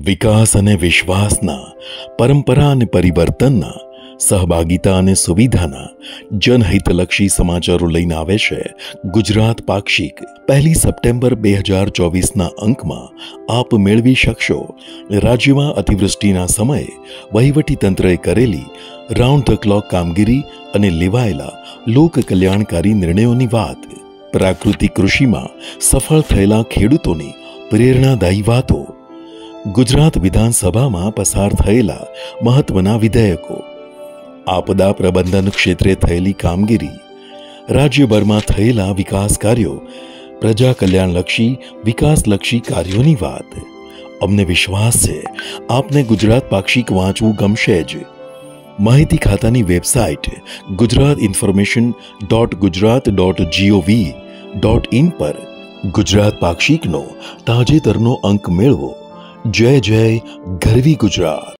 વિકાસ અને વિશ્વાસના, પરંપરા અને પરિવર્તનના, સહભાગિતા અને સુવિધાના જનહિતલક્ષી સમાચારો લઈને આવે છે ગુજરાત પાક્ષિક। 1 સપ્ટેમ્બર 2024ના અંકમાં આપ મેળવી શકશો રાજ્યમાં અતિવૃષ્ટિના સમયે વહીવટીતંત્રએ કરેલી રાઉન્ડ ધ ક્લોક કામગીરી અને લેવાયેલા લોક કલ્યાણકારી નિર્ણયોની વાત, પ્રાકૃતિક કૃષિમાં સફળ થયેલા ખેડૂતોની પ્રેરણાદાયી વાતો, ગુજરાત વિધાનસભામાં પસાર થયેલા મહત્વના વિધેયકો, આપદા પ્રબંધન ક્ષેત્રે થયેલી કામગીરી, રાજ્યભરમાં થયેલા વિકાસ કાર્યો, પ્રજા કલ્યાણલક્ષી વિકાસલક્ષી કાર્યોની વાત। અમને વિશ્વાસ છે આપને ગુજરાત પાક્ષિક વાંચવું ગમશે જ। માહિતી ખાતાની વેબસાઇટ gujatinformation.gujarat.gov.in પર ગુજરાત પાક્ષિકનો તાજેતરનો અંક મેળવો। જય જય ગરવી ગુજરાત।